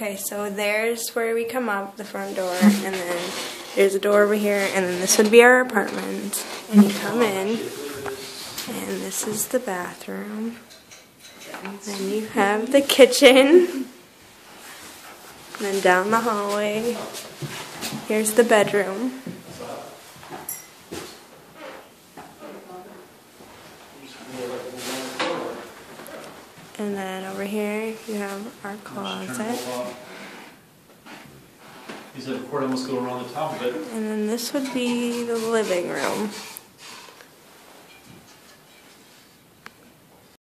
Okay, so there's where we come up, the front door, and then there's a door over here, and then this would be our apartment. And you come in, and this is the bathroom. And then you have the kitchen. And then down the hallway, here's the bedroom. And then over here, you have our closet. He said the cord almost go around the top of it. And then this would be the living room.